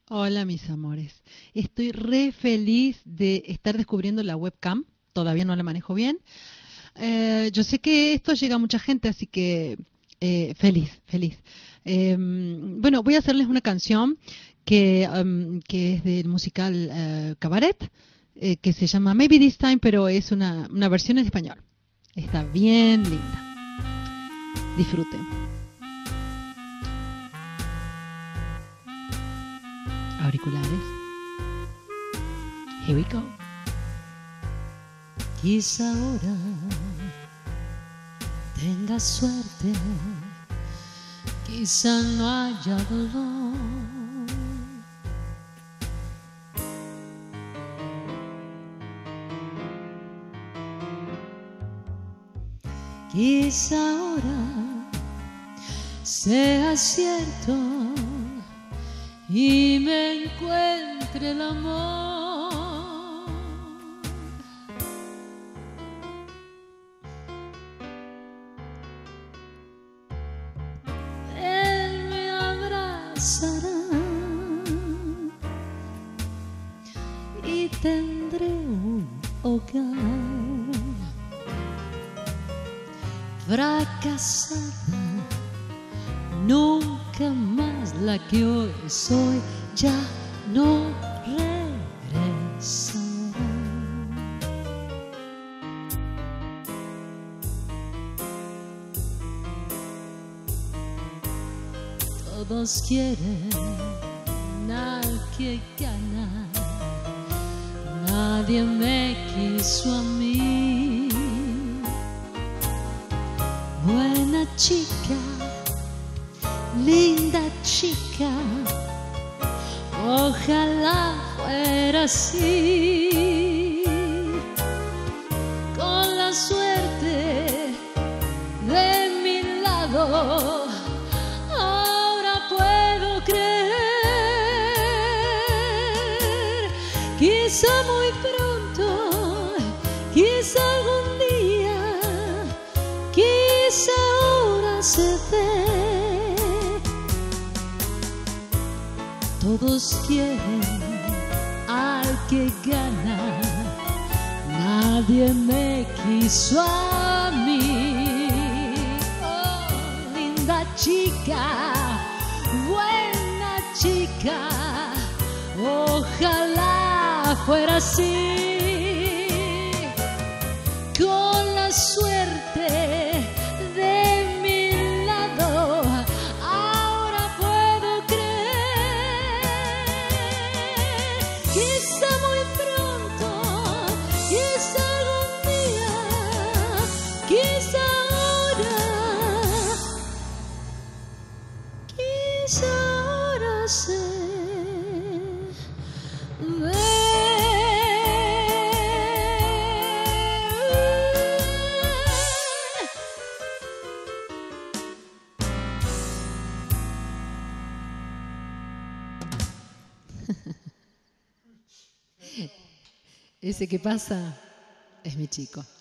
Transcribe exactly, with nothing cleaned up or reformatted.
Hola, mis amores. Estoy re feliz de estar descubriendo la webcam. Todavía no la manejo bien. Eh, yo sé que esto llega a mucha gente, así que eh, feliz, feliz. Eh, bueno, voy a hacerles una canción que, um, que es del musical eh, Cabaret, eh, que se llama Maybe This Time, pero es una, una versión en español. Está bien linda. Disfruten. Auriculares. Here we go. Quizá ahora tenga suerte, quizá no haya dolor. Quizá ahora sea cierto y me encuentre el amor. Él me abrazará y tendré un hogar. Fracasada, nunca más la que hoy soy, ya no regresará. Todos quieren al que gana, nadie me quiso a mí. Buena chica, linda chica, ojalá fuera así. Con la suerte de mi lado, ahora puedo creer. Quizá muy pronto, quizá algún día, quizá ahora se dé. Todos quieren al que gana, nadie me quiso a mí. Oh, linda chica, buena chica, ojalá fuera así. Con la suerte de mi lado, ahora puedo creer. Quizá muy pronto, quizá algún día, quizá ahora, quizá ahora se ve. Ese que pasa es mi chico.